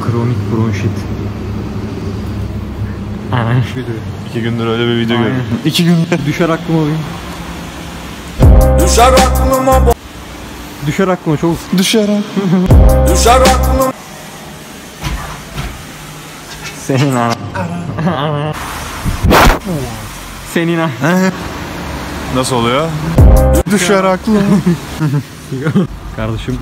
Kronik bronşit. 2 gündür öyle bir video gördüm. 2 gündür. Düşer aklıma oyun. Düşer aklıma Düşer aklıma çok. Düşer aklıma. Düşer aklıma. Senin ana. Senin ana. Nasıl oluyor? Düşer aklıma. Kardeşim.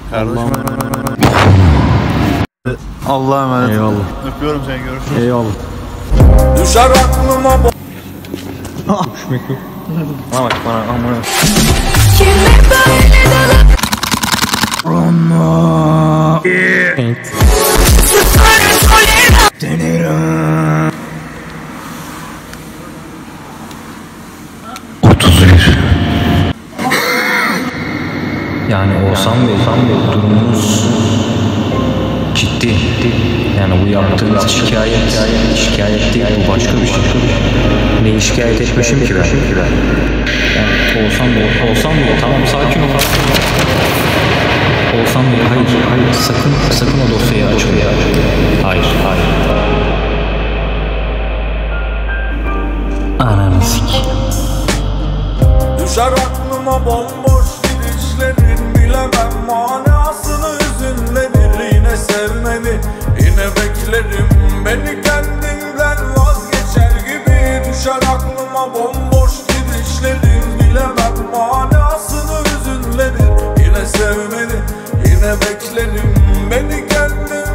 Allah'a emanet. Eyvallah. Öpüyorum seni, görüşürüz. Eyvallah. Düşer aklıma Düşmek yok. Bana bak bana amına. Evet. Yani Oğuzhan Bey durumunuz ciddi. Yani bu yaptığınız şikayet değil, bu başka bir şey. Neyi şikayet etmişim ki ben? Yani Oğuzhan Bey tamam sakin ol. Oğuzhan Bey hayır sakın o dosyayı açma. Hayır. Ananı sik. Düşer aklıma bomboş gidişlerin, bilemem manasını, hüzünlenir. Yine sevmeni, yine beklerim, beni kendimden vazgeçer gibi. Düşer aklıma bomboş gidişlerin, bilemem manasını, hüzünlenir. Yine sevmeni, yine beklerim, beni kendimden